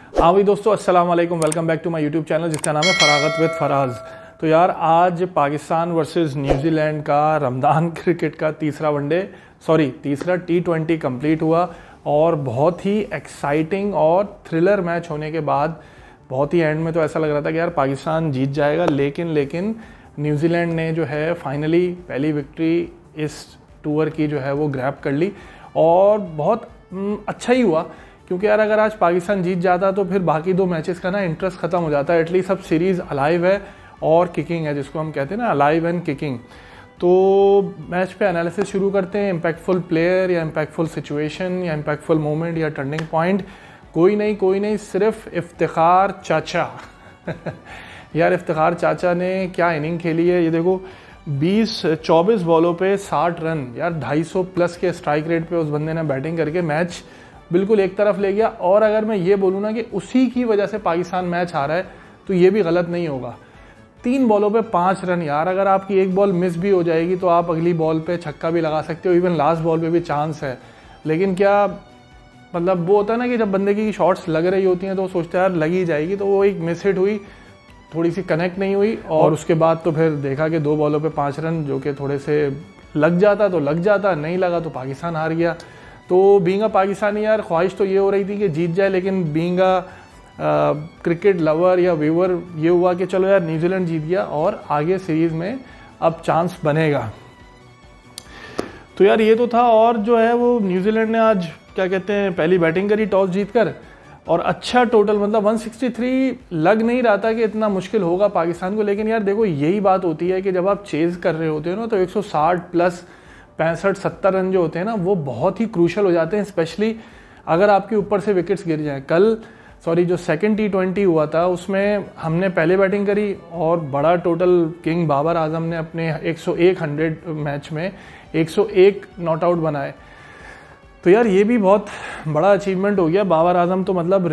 हाँ भाई दोस्तों, अस्सलाम वालेकुम। Welcome back to my YouTube channel जिसका नाम है फरागत विद फराज। तो यार आज पाकिस्तान वर्सेस न्यूजीलैंड का रमज़ान क्रिकेट का तीसरा T20 कंप्लीट हुआ और बहुत ही एक्साइटिंग और थ्रिलर मैच होने के बाद बहुत ही एंड में तो ऐसा लग रहा था कि यार पाकिस्तान जीत जाएगा, लेकिन न्यूजीलैंड ने जो है फाइनली पहली विक्ट्री इस टूर की जो है वो ग्रैब कर ली और बहुत अच्छा ही हुआ क्योंकि यार अगर आज पाकिस्तान जीत जाता तो फिर बाकी दो मैचेस का ना इंटरेस्ट खत्म हो जाता है। एटलीस्ट अब सीरीज़ अलाइव है और किकिंग है, जिसको हम कहते हैं ना अलाइव एंड किकिंग। तो मैच पे एनालिसिस शुरू करते हैं। इम्पैक्टफुल प्लेयर या इम्पैक्टफुल सिचुएशन या इम्पैक्टफुल मोमेंट या टर्निंग पॉइंट, कोई नहीं, सिर्फ इफ्तिखार चाचा यार इफ्तिखार चाचा ने क्या इनिंग खेली है। ये देखो 24 बॉलों पे 60 रन, यार 250 प्लस के स्ट्राइक रेट पे उस बंदे ने बैटिंग करके मैच बिल्कुल एक तरफ ले गया। और अगर मैं ये बोलूँ ना कि उसी की वजह से पाकिस्तान मैच हारा है तो ये भी गलत नहीं होगा। 3 बॉलों पे 5 रन, यार अगर आपकी एक बॉल मिस भी हो जाएगी तो आप अगली बॉल पे छक्का भी लगा सकते हो, इवन लास्ट बॉल पे भी चांस है। लेकिन क्या मतलब वो होता है ना कि जब बंदे की शॉट्स लग रही होती हैं तो वो सोचता है यार लगी जाएगी, तो वो एक मिस हिट हुई, थोड़ी सी कनेक्ट नहीं हुई और उसके बाद तो फिर देखा कि 2 बॉलों पे 5 रन जो कि थोड़े से लग जाता तो लग जाता, नहीं लगा तो पाकिस्तान हार गया। तो बीइंग अ पाकिस्तानी यार ख्वाहिश तो ये हो रही थी कि जीत जाए, लेकिन बीइंग अ क्रिकेट लवर या व्यूअर ये हुआ कि चलो यार न्यूजीलैंड जीत गया और आगे सीरीज़ में अब चांस बनेगा। तो यार ये तो था। और जो है वो न्यूजीलैंड ने आज क्या कहते हैं पहली बैटिंग करी टॉस जीतकर और अच्छा टोटल मतलब 163 लग नहीं रहा था कि इतना मुश्किल होगा पाकिस्तान को। लेकिन यार देखो यही बात होती है कि जब आप चेज़ कर रहे होते हो ना तो 160 प्लस 65-70 रन जो होते हैं ना वो बहुत ही क्रूशल हो जाते हैं, स्पेशली अगर आपके ऊपर से विकेट्स गिर जाएं। जो सेकंड T20 हुआ था उसमें हमने पहले बैटिंग करी और बड़ा टोटल किंग बाबर आजम ने अपने 100 मैच में 101 नॉट आउट बनाए। तो यार ये भी बहुत बड़ा अचीवमेंट हो गया। बाबर आजम तो मतलब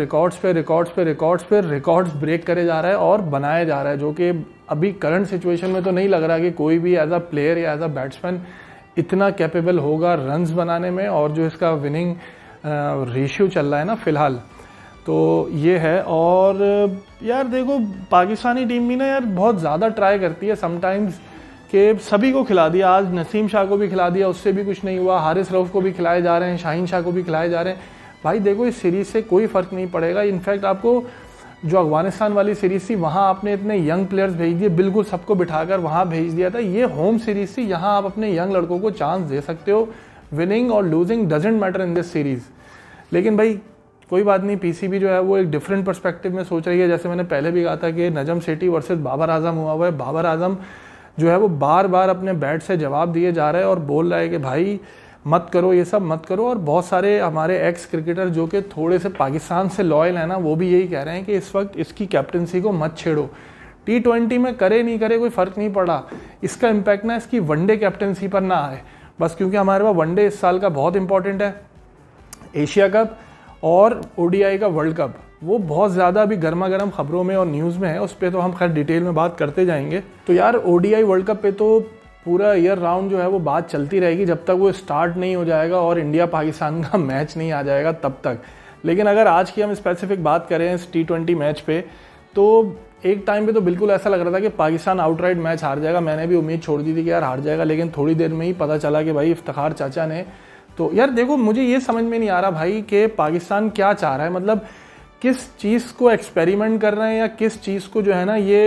रिकॉर्ड्स ब्रेक करे जा रहा है और बनाया जा रहा है, जो कि अभी करंट सिचुएशन में तो नहीं लग रहा कि कोई भी एज अ प्लेयर या एज अ बैट्समैन इतना कैपेबल होगा रन्स बनाने में। और जो इसका विनिंग रेशियो चल रहा है ना फिलहाल, तो ये है। और यार देखो पाकिस्तानी टीम भी ना यार बहुत ज़्यादा ट्राई करती है समटाइम्स कि सभी को खिला दिया। आज नसीम शाह को भी खिला दिया, उससे भी कुछ नहीं हुआ। हारिस रऊफ को भी खिलाए जा रहे हैं, शाहीन शाह को भी खिलाए जा रहे हैं। भाई देखो इस सीरीज़ से कोई फ़र्क नहीं पड़ेगा। इनफैक्ट आपको जो अफगानिस्तान वाली सीरीज़ थी वहाँ आपने इतने यंग प्लेयर्स भेज दिए, बिल्कुल सबको बिठाकर वहाँ भेज दिया था। ये होम सीरीज़ थी, यहाँ आप अपने यंग लड़कों को चांस दे सकते हो। विनिंग और losing doesn't matter in this series. लेकिन भाई कोई बात नहीं, पीसीबी जो है वो एक डिफरेंट पर्सपेक्टिव में सोच रही है। जैसे मैंने पहले भी कहा था कि नजम सेठी वर्सेस बाबर आजम हुआ है। बाबर आजम जो है वो बार बार अपने बैट से जवाब दिए जा रहा है और बोल रहा है कि भाई मत करो, ये सब मत करो। और बहुत सारे हमारे एक्स क्रिकेटर जो कि थोड़े से पाकिस्तान से लॉयल है ना, वो भी यही कह रहे हैं कि इस वक्त इसकी कैप्टनसी को मत छेड़ो। T20 में करे नहीं करे कोई फ़र्क नहीं पड़ा, इसका इम्पैक्ट ना इसकी वनडे कैप्टनसी पर ना आए बस, क्योंकि हमारे पास वनडे इस साल का बहुत इंपॉर्टेंट है। एशिया कप और ODI का वर्ल्ड कप वो बहुत ज़्यादा अभी गर्मा गर्म खबरों में और न्यूज़ में है, उस पर तो हम खैर डिटेल में बात करते जाएंगे। तो यार ODI वर्ल्ड कप पे तो पूरा ईयर राउंड जो है वो बात चलती रहेगी जब तक वो स्टार्ट नहीं हो जाएगा और इंडिया पाकिस्तान का मैच नहीं आ जाएगा तब तक। लेकिन अगर आज की हम स्पेसिफिक बात करें इस T20 मैच पे, तो एक टाइम पे तो बिल्कुल ऐसा लग रहा था कि पाकिस्तान आउटराइट मैच हार जाएगा। मैंने भी उम्मीद छोड़ दी थी कि यार हार जाएगा, लेकिन थोड़ी देर में ही पता चला कि भाई इफ्तिखार चाचा ने तो यार देखो मुझे ये समझ में नहीं आ रहा भाई कि पाकिस्तान क्या चाह रहा है। मतलब किस चीज़ को एक्सपेरिमेंट कर रहे हैं या किस चीज़ को जो है ना ये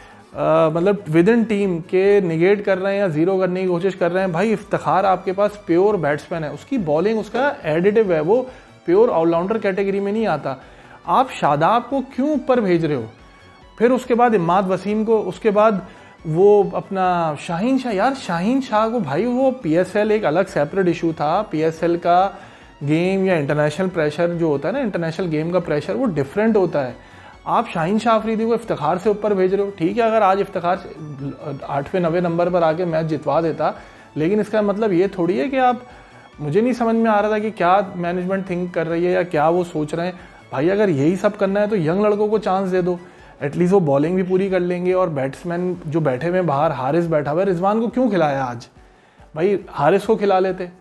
मतलब विद इन टीम के निगेट कर रहे हैं या ज़ीरो करने की कोशिश कर रहे हैं। भाई इफ्तिखार आपके पास प्योर बैट्समैन है, उसकी बॉलिंग उसका एडिटिव है, वो प्योर ऑलराउंडर कैटेगरी में नहीं आता। आप शादाब को क्यों ऊपर भेज रहे हो? फिर उसके बाद इमाद वसीम को, उसके बाद वो अपना शाहीन शाह। यार शाहीन शाह को भाई वो PSL एक अलग सेपरेट इशू था। PSL का गेम या इंटरनेशनल प्रेशर जो होता है ना, इंटरनेशनल गेम का प्रेशर वो डिफरेंट होता है। आप शाहीन शाह अफरीदी को इफ्तिखार से ऊपर भेज रहे हो। ठीक है अगर आज इफ्तिखार 8वें-9वें नंबर पर आके मैच जितवा देता, लेकिन इसका मतलब ये थोड़ी है कि आप, मुझे नहीं समझ में आ रहा था कि क्या मैनेजमेंट थिंक कर रही है या क्या वो सोच रहे हैं। भाई अगर यही सब करना है तो यंग लड़कों को चांस दे दो, एटलीस्ट वो बॉलिंग भी पूरी कर लेंगे। और बैट्समैन जो बैठे हुए बाहर, हारिस बैठा हुआ है, रिजवान को क्यों खिलाया आज? भाई हारिस को खिला लेते।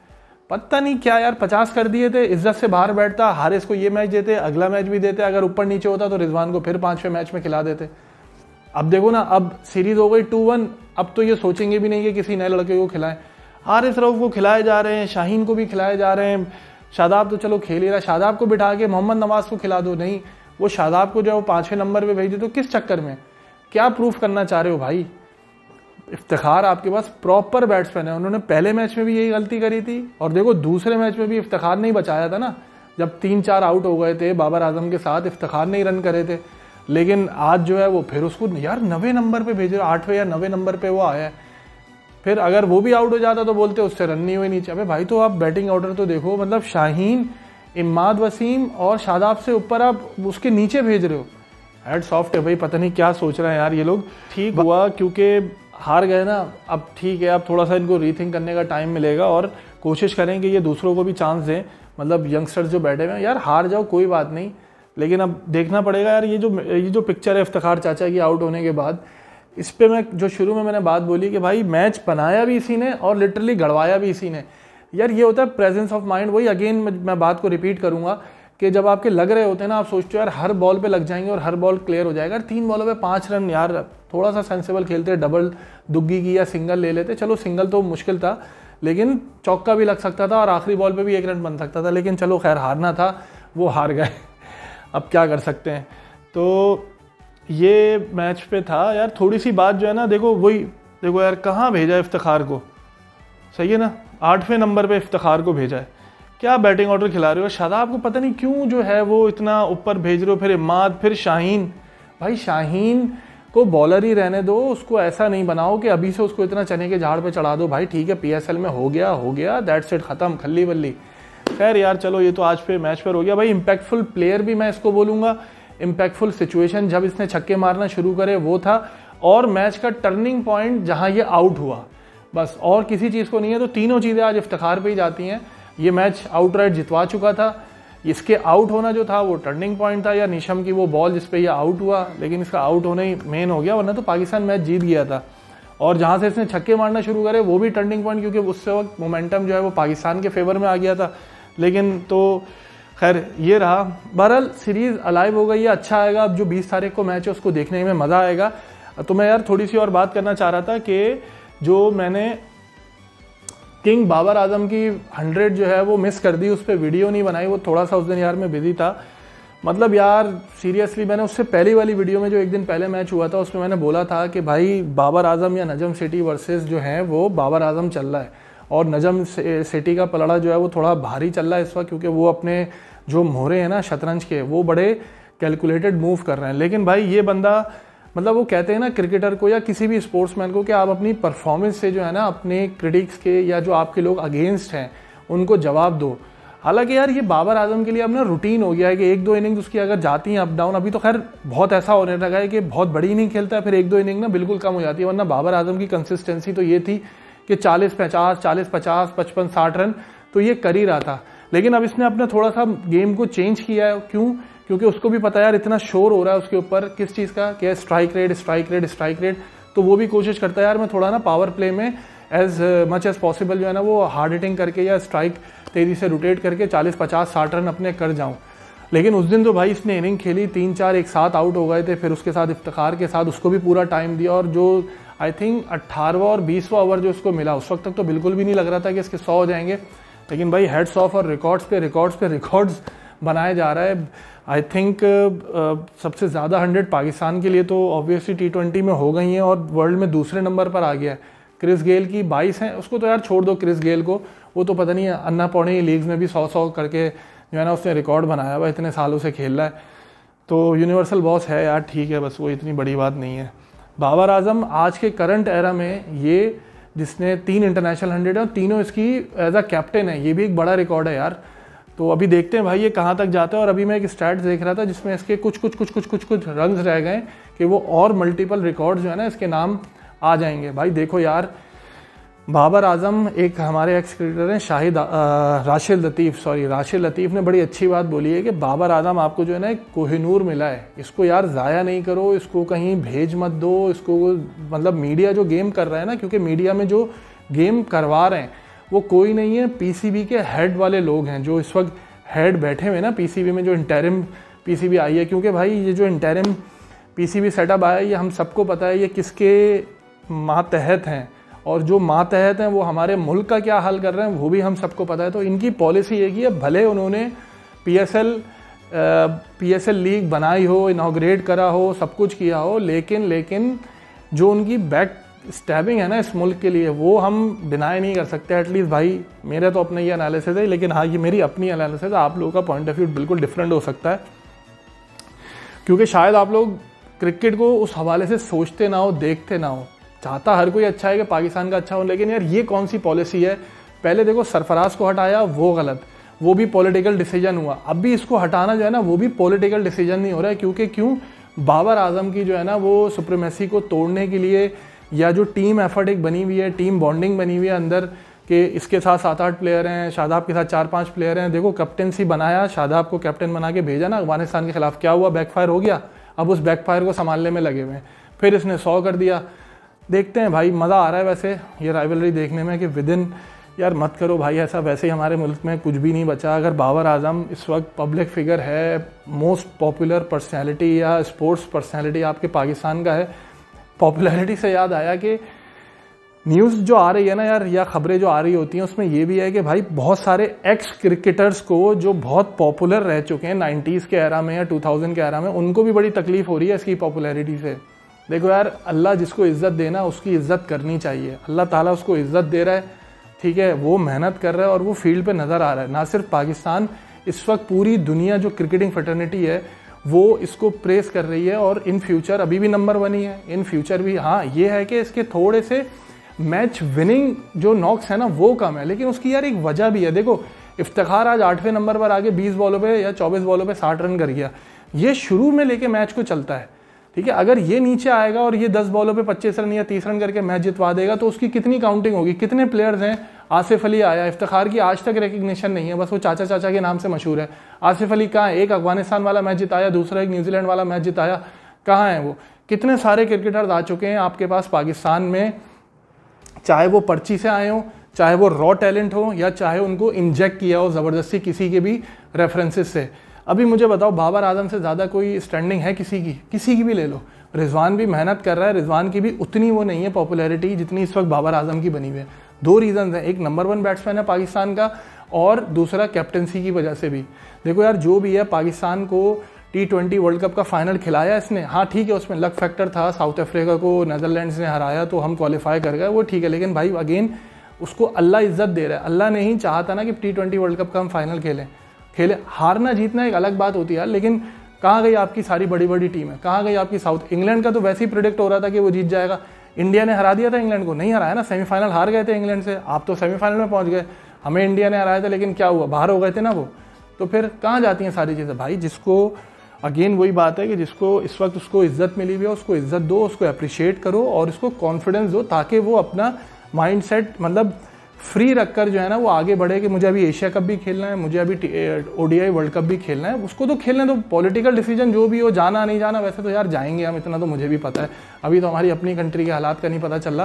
पता नहीं क्या यार 50 कर दिए थे, इज्जत से बाहर बैठता, हारिस को ये मैच देते, अगला मैच भी देते, अगर ऊपर नीचे होता तो रिजवान को फिर 5वें मैच में खिला देते। अब देखो ना, अब सीरीज हो गई 2-1, अब तो ये सोचेंगे भी नहीं कि किसी नए लड़के को खिलाएं। हारिस रऊफ को खिलाए जा रहे हैं, शाहीन को भी खिलाए जा रहे हैं, शादाब तो चलो खेल ही रहा, शादाब को बिठा के मोहम्मद नवाज को खिला दो। नहीं, वो शादाब को जो है वो 5वें नंबर पे भेज दो, तो किस चक्कर में, क्या प्रूफ करना चाह रहे हो भाई? इफ्तिखार आपके पास प्रॉपर बैट्समैन है, उन्होंने पहले मैच में भी यही गलती करी थी और देखो दूसरे मैच में भी इफ्तिखार नहीं बचाया था ना, जब 3-4 आउट हो गए थे बाबर आजम के साथ, इफ्तिखार नहीं रन करे थे। लेकिन आज जो है वो फिर उसको यार 9वें नंबर पे भेज रहे, 8वें या 9वें नंबर पे वो आया है। फिर अगर वो भी आउट हो जाता तो बोलते उससे रन नहीं हुए नीचे। अबे भाई तो आप बैटिंग ऑर्डर तो देखो, मतलब शाहीन, इमाद वसीम और शादाब से ऊपर आप उसके नीचे भेज रहे हो। हेड्स ऑफ है भाई, पता नहीं क्या सोच रहे हैं यार ये लोग। ठीक हुआ क्योंकि हार गए ना, अब ठीक है, अब थोड़ा सा इनको रीथिंक करने का टाइम मिलेगा और कोशिश करें कि ये दूसरों को भी चांस दें, मतलब यंगस्टर्स जो बैठे हुए हैं। यार हार जाओ कोई बात नहीं, लेकिन अब देखना पड़ेगा यार। ये जो पिक्चर है इफ्तिखार चाचा की आउट होने के बाद, इस पे मैं जो शुरू में मैंने बात बोली कि भाई मैच बनाया भी इसी ने और लिटरली गड़वाया भी इसी ने। यार ये होता है प्रेजेंस ऑफ माइंड। वही अगेन मैं बात को रिपीट करूंगा कि जब आपके लग रहे होते हैं ना, आप सोचते हो यार हर बॉल पे लग जाएंगे और हर बॉल क्लियर हो जाएगा। 3 बॉलों पे 5 रन, यार थोड़ा सा सेंसिबल खेलते, डबल दुग्गी की या सिंगल ले लेते। चलो सिंगल तो मुश्किल था, लेकिन चौका भी लग सकता था और आखिरी बॉल पे भी 1 रन बन सकता था। लेकिन चलो खैर, हारना था, वो हार गए। अब क्या कर सकते हैं। तो ये मैच पे था यार। थोड़ी सी बात जो है ना, देखो यार कहाँ भेजा इफ्तिखार को, सही है ना, 8वें नंबर पे इफ्तिखार को भेजा है। क्या बैटिंग ऑर्डर खिला रहे हो? शादाब को पता नहीं क्यों जो है वो इतना ऊपर भेज रहे हो, फिर इमाद, फिर शाहीन। भाई शाहीन को बॉलर ही रहने दो, उसको ऐसा नहीं बनाओ कि अभी से उसको इतना चने के झाड़ पे चढ़ा दो। भाई ठीक है, PSL में हो गया, दैट्स इट, खत्म, खल्ली बल्ली। खैर यार चलो, ये तो आज पे मैच पर हो गया। भाई इम्पैक्टफुल प्लेयर भी मैं इसको बोलूँगा, इम्पैक्टफुल सिचुएशन जब इसने छक्के मारना शुरू करे वो था, और मैच का टर्निंग पॉइंट जहाँ ये आउट हुआ, बस और किसी चीज़ को नहीं है। तो तीनों चीज़ें आज इफ्तिखार पे ही जाती हैं। ये मैच आउटराइट जितवा चुका था, इसके आउट होना जो था वो टर्निंग पॉइंट था, या निशम की वो बॉल जिस पे ये आउट हुआ, लेकिन इसका आउट होना ही मेन हो गया, वरना तो पाकिस्तान मैच जीत गया था। और जहाँ से इसने छक्के मारना शुरू करे वो भी टर्निंग पॉइंट, क्योंकि उस वक्त मोमेंटम जो है वो पाकिस्तान के फेवर में आ गया था। लेकिन तो खैर ये रहा। बहरहाल सीरीज़ अलाइव हो गई है, अच्छा आएगा। अब जो 20 तारीख को मैच है उसको देखने में मज़ा आएगा। तो मैं यार थोड़ी सी और बात करना चाह रहा था कि जो मैंने किंग बाबर आजम की 100 जो है वो मिस कर दी, उस पर वीडियो नहीं बनाई, वो थोड़ा सा उस दिन यार मैं बिजी था। मतलब यार सीरियसली, मैंने उससे पहली वाली वीडियो में जो एक दिन पहले मैच हुआ था उसमें मैंने बोला था कि भाई बाबर आजम या नजम सिटी वर्सेस जो है वो बाबर आजम चल रहा है, और नजम सिटी का पलड़ा जो है वो थोड़ा भारी चल रहा है इस वक्त, क्योंकि वो अपने जो मोहरे हैं ना शतरंज के, वो बड़े कैलकुलेटेड मूव कर रहे हैं। लेकिन भाई ये बंदा, मतलब वो कहते हैं ना क्रिकेटर को या किसी भी स्पोर्ट्समैन को कि आप अपनी परफॉर्मेंस से जो है ना अपने क्रिटिक्स के या जो आपके लोग अगेंस्ट हैं उनको जवाब दो। हालांकि यार ये बाबर आजम के लिए अब ना रूटीन हो गया है कि 1-2 इनिंग्स उसकी अगर जाती हैं अप डाउन, अभी तो खैर बहुत ऐसा होने लगा है कि बहुत बड़ी इनिंग खेलता है, फिर 1-2 इनिंग ना बिल्कुल कम हो जाती है। वरना बाबर आजम की कंसिस्टेंसी तो ये थी कि 40-50, 40-50, 55-60 रन तो ये कर ही रहा था। लेकिन अब इसने अपना थोड़ा सा गेम को चेंज किया है। क्यों? क्योंकि उसको भी पता है यार इतना शोर हो रहा है उसके ऊपर, किस चीज़ का, क्या स्ट्राइक रेट, तो वो भी कोशिश करता है यार मैं थोड़ा ना पावर प्ले में एज मच एज पॉसिबल जो है ना वो हार्ड हिटिंग करके या स्ट्राइक तेजी से रोटेट करके 40-50-60 रन अपने कर जाऊं। लेकिन उस दिन तो भाई इसने इनिंग खेली, 3-4 एक साथ आउट हो गए थे, फिर उसके साथ इफ्तिखार के साथ उसको भी पूरा टाइम दिया, और जो आई थिंक 18वां और 20वां ओवर जो उसको मिला उस वक्त तक तो बिल्कुल भी नहीं लग रहा था कि इसके 100 हो जाएंगे। लेकिन भाई हेड्स ऑफ, और रिकॉर्ड्स पे रिकॉर्ड्स बनाए जा रहा है। आई थिंक सबसे ज़्यादा 100 पाकिस्तान के लिए तो ऑब्वियसली T20 में हो गई हैं, और वर्ल्ड में दूसरे नंबर पर आ गया है। क्रिस गेल की 22 हैं, उसको तो यार छोड़ दो, क्रिस गेल को, वो तो पता नहीं अन्ना पौने लीग्स में भी 100 करके जो है ना उसने रिकॉर्ड बनाया हुआ, इतने सालों से खेल रहा है, तो यूनिवर्सल बॉस है यार, ठीक है, बस वो इतनी बड़ी बात नहीं है। बाबर आजम आज के करंट एरा में ये जिसने 3 इंटरनेशनल 100 है, तीनों इसकी एज अ कैप्टन है, ये भी एक बड़ा रिकॉर्ड है यार। तो अभी देखते हैं भाई ये कहाँ तक जाता है। और अभी मैं एक स्टैट्स देख रहा था जिसमें इसके कुछ रन्स रह गए कि वो और मल्टीपल रिकॉर्ड जो है ना इसके नाम आ जाएंगे। भाई देखो यार, बाबर आजम, एक हमारे एक्स क्रिकेटर हैं राशिद लतीफ़ ने बड़ी अच्छी बात बोली है कि बाबर आजम आपको जो है ना एक कोहिनूर मिला है, इसको यार ज़ाया नहीं करो, इसको कहीं भेज मत दो, इसको मतलब मीडिया जो गेम कर रहा है ना, क्योंकि मीडिया में जो गेम करवा रहे हैं वो कोई नहीं है, पीसीबी के हेड वाले लोग हैं जो इस वक्त हेड बैठे हुए ना पीसीबी में, जो इंटरिम पीसीबी आई है। क्योंकि भाई ये जो इंटरिम पीसीबी सेटअप आया ये हम सबको पता है ये किसके मातहत हैं, और जो मातहत हैं वो हमारे मुल्क का क्या हाल कर रहे हैं वो भी हम सबको पता है। तो इनकी पॉलिसी एक ही है, भले उन्होंने पीएसएल लीग बनाई हो, इनॉग्रेट करा हो, सब कुछ किया हो, लेकिन जो उनकी बैक स्टैबिंग है ना इस मुल्क के लिए, वो हम डिनाई नहीं कर सकते। एटलीस्ट भाई मेरा तो अपना ये एनालिसिस है, लेकिन हाँ ये मेरी अपनी एनालिसिस है, आप लोगों का पॉइंट ऑफ व्यू बिल्कुल डिफरेंट हो सकता है। क्योंकि शायद आप लोग क्रिकेट को उस हवाले से सोचते ना हो, देखते ना हो। चाहता हर कोई अच्छा है कि पाकिस्तान का अच्छा हो, लेकिन यार ये कौन सी पॉलिसी है। पहले देखो सरफराज को हटाया वो गलत, वो भी पॉलिटिकल डिसीजन हुआ। अब भी इसको हटाना जो है ना वो भी पॉलिटिकल डिसीजन नहीं हो रहा है। क्योंकि क्यों, बाबर आजम की जो है ना वो सुप्रीमेसी को तोड़ने के लिए, या जो टीम एफर्ट एक बनी हुई है, टीम बॉन्डिंग बनी हुई है अंदर के, इसके साथ 7-8 प्लेयर हैं, शादाब के साथ 4-5 प्लेयर हैं। देखो कैप्टनसी बनाया, शादाब को कैप्टन बना के भेजा ना अफगानिस्तान के खिलाफ, क्या हुआ, बैकफायर हो गया। अब उस बैकफायर को संभालने में लगे हुए हैं। फिर इसने 100 कर दिया। देखते हैं भाई, मज़ा आ रहा है वैसे ये राइवलरी देखने में कि विदिन, यार मत करो भाई ऐसा, वैसे ही हमारे मुल्क में कुछ भी नहीं बचा। अगर बाबर आजम इस वक्त पब्लिक फिगर है, मोस्ट पॉपुलर पर्सनैलिटी या स्पोर्ट्स पर्सनैलिटी आपके पाकिस्तान का है। पॉपुलैरिटी से याद आया कि न्यूज़ जो आ रही है ना यार, या खबरें जो आ रही होती हैं, उसमें ये भी है कि भाई बहुत सारे एक्स क्रिकेटर्स को जो बहुत पॉपुलर रह चुके हैं 90s के एरा में या 2000 के एरा में, उनको भी बड़ी तकलीफ हो रही है इसकी पॉपुलैरिटी से। देखो यार, अल्लाह जिसको इज्जत देना उसकी इज्जत करनी चाहिए। अल्लाह ताला उसको इज्जत दे रहा है, ठीक है, वो मेहनत कर रहा है और वो फील्ड पे नज़र आ रहा है। ना सिर्फ पाकिस्तान, इस वक्त पूरी दुनिया जो क्रिकेटिंग फ्रेटर्निटी है वो इसको प्रेस कर रही है। और इन फ्यूचर अभी भी नंबर 1 ही है, इन फ्यूचर भी। हाँ ये है कि इसके थोड़े से मैच विनिंग जो नॉक्स है ना वो कम है, लेकिन उसकी यार एक वजह भी है। देखो इफ्तिखार आज 8वें नंबर पर आगे 20 बॉलों पे या 24 बॉलों पे 60 रन कर गया। ये शुरू में लेके मैच को चलता है, ठीक है। अगर ये नीचे आएगा और ये 10 बॉलों पे 25 रन या 30 रन करके मैच जितवा देगा तो उसकी कितनी काउंटिंग होगी। कितने प्लेयर्स हैं, आसिफ अली आया, इफ्तिखार की आज तक रिकग्निशन नहीं है, बस वो चाचा चाचा के नाम से मशहूर है। आसिफ अली कहाँ है, एक अफगानिस्तान वाला मैच जिताया, दूसरा एक न्यूजीलैंड वाला मैच जिताया, कहाँ है वो। कितने सारे क्रिकेटर्स आ चुके हैं आपके पास पाकिस्तान में, चाहे वो पर्ची से आए हों, चाहे वो रॉ टैलेंट हो, या चाहे उनको इंजेक्ट किया हो ज़बरदस्ती किसी के भी रेफरेंसेस से। अभी मुझे बताओ बाबर आजम से ज़्यादा कोई स्टैंडिंग है किसी की भी ले लो। रिजवान भी मेहनत कर रहा है, रिजवान की भी उतनी वो नहीं है पॉपुलैरिटी जितनी इस वक्त बाबर आजम की बनी हुई है। 2 रीज़न हैं, एक नंबर 1 बैट्समैन है पाकिस्तान का, और दूसरा कैप्टनसी की वजह से भी। देखो यार जो भी है, पाकिस्तान को T20 वर्ल्ड कप का फाइनल खिलाया इसने। हाँ ठीक है, उसमें लक फैक्टर था, साउथ अफ्रीका को नीदरलैंड्स ने हराया तो हम क्वालिफाई कर गए, वो ठीक है। लेकिन भाई अगेन उसको अल्लाह इज्जत दे रहा है। अल्लाह ने ही चाहता ना कि T20 वर्ल्ड कप का हम फाइनल खेले। हारना जीतना एक अलग बात होती है, लेकिन कहाँ गई आपकी सारी बड़ी बड़ी टीम है, कहाँ गई आपकी साउथ। इंग्लैंड का तो वैसे ही प्रेडिक्ट हो रहा था कि वो जीत जाएगा। इंडिया ने हरा दिया था इंग्लैंड को, नहीं हराया ना, सेमीफाइनल हार गए थे इंग्लैंड से। आप तो सेमीफाइनल में पहुंच गए, हमें इंडिया ने हराया था, लेकिन क्या हुआ, बाहर हो गए थे ना वो। तो फिर कहाँ जाती हैं सारी चीज़ें भाई। जिसको अगेन वही बात है कि जिसको इस वक्त उसको इज्जत मिली हुई है उसको इज्जत दो, उसको अप्रिशिएट करो और उसको कॉन्फिडेंस दो, ताकि वो अपना माइंड सेट मतलब फ्री रखकर जो है ना वो आगे बढ़े कि मुझे अभी एशिया कप भी खेलना है, मुझे अभी ODI वर्ल्ड कप भी खेलना है। उसको तो खेलने दो, पॉलिटिकल डिसीजन जो भी हो, जाना नहीं जाना वैसे तो यार जाएंगे हम, इतना तो मुझे भी पता है। अभी तो हमारी अपनी कंट्री के हालात का नहीं पता चल रहा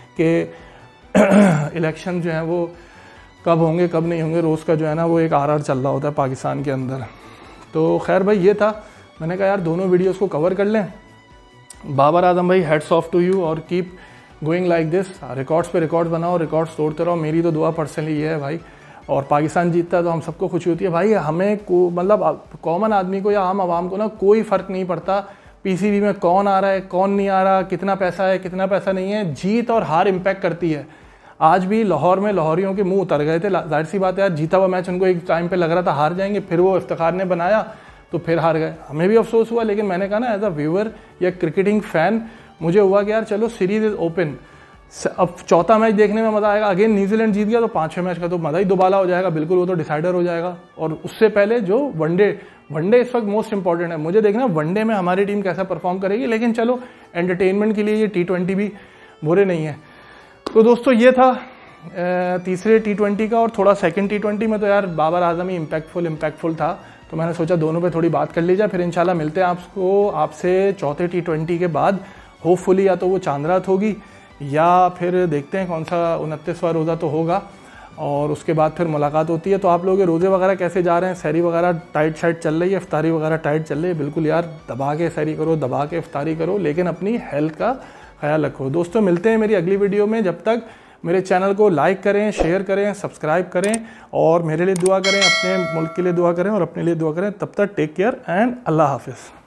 कि इलेक्शन जो है वो कब होंगे कब नहीं होंगे। रोज़ का जो है ना वो एक RR चल रहा होता है पाकिस्तान के अंदर। तो खैर भाई ये था, मैंने कहा यार दोनों वीडियोस को कवर कर लें। बाबर आजम भाई हैट्स ऑफ टू यू और keep going like this, records पे रिकॉर्ड्स बनाओ, रिकॉर्ड्स तोड़ते रहो। मेरी तो दुआ पर्सनली ये है भाई, और पाकिस्तान जीतता है तो हम सबको खुशी होती है भाई। हमें को मतलब कॉमन आदमी को या आम आवाम को ना कोई फ़र्क नहीं पड़ता PCB में कौन आ रहा है कौन नहीं आ रहा, कितना पैसा है कितना पैसा नहीं है। जीत और हार इम्पैक्ट करती है। आज भी लाहौर में लाहौरियों के मुंह उतर गए थे, जाहिर सी बात है यार, जीता हुआ मैच उनको एक टाइम पे लग रहा था हार जाएंगे, फिर वो इफ्तिखार ने बनाया तो फिर हार गए। हमें भी अफसोस हुआ, लेकिन मैंने कहा ना एज अ व्यूअर या क्रिकेटिंग फैन मुझे हुआ कि यार चलो सीरीज इज ओपन, अब चौथा मैच देखने में मज़ा आएगा। अगेन न्यूजीलैंड जीत गया तो 5-6 मैच का तो मज़ा ही दोबारा हो जाएगा, बिल्कुल वो तो डिसाइडर हो जाएगा। और उससे पहले जो वनडे इस वक्त मोस्ट इंपॉर्टेंट है, मुझे देखना वनडे में हमारी टीम कैसा परफॉर्म करेगी। लेकिन चलो एंटरटेनमेंट के लिए ये T20 भी बुरे नहीं है। तो दोस्तों ये था तीसरे T20 का, और थोड़ा सेकंड T20 में तो यार बाबर आजम ही इम्पैक्टफुल था, तो मैंने सोचा दोनों पे थोड़ी बात कर ली जाए। फिर इंशाल्लाह मिलते हैं आपसे चौथे T20 के बाद, होपफुली या तो वो चांद रात होगी या फिर देखते हैं कौन सा 29वां रोज़ा तो होगा। और उसके बाद फिर मुलाकात होती है। तो आप लोग रोज़े वगैरह कैसे जा रहे हैं, सहरी वगैरह टाइट शाइट चल रही है, इफ्तारी वगैरह टाइट चल रही है? बिल्कुल यार, दबा के सहरी करो, दबा के इफ्तारी करो, लेकिन अपनी हेल्थ का ख्याल रखो। दोस्तों मिलते हैं मेरी अगली वीडियो में। जब तक मेरे चैनल को लाइक करें, शेयर करें, सब्सक्राइब करें और मेरे लिए दुआ करें, अपने मुल्क के लिए दुआ करें और अपने लिए दुआ करें। तब तक टेक केयर एंड अल्लाह हाफिज़।